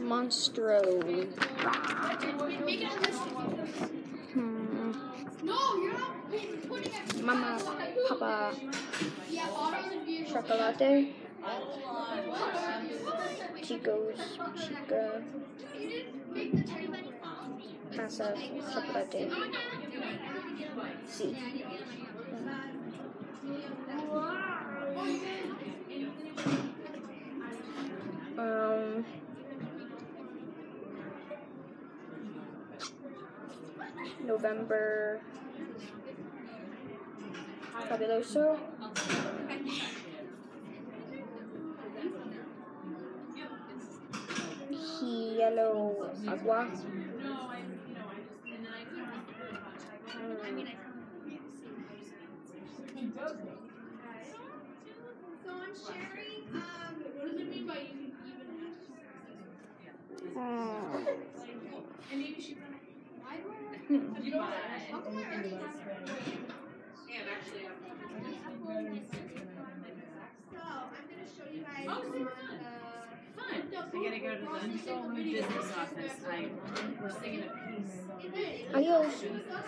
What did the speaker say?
Monstro. Mama, Papa, Chocolate, Chico's, Chica, Casa, Chocolate, C. November, Fabuloso, Yellow Agua, I gotta go to the business office. We're singing a piece. Adios.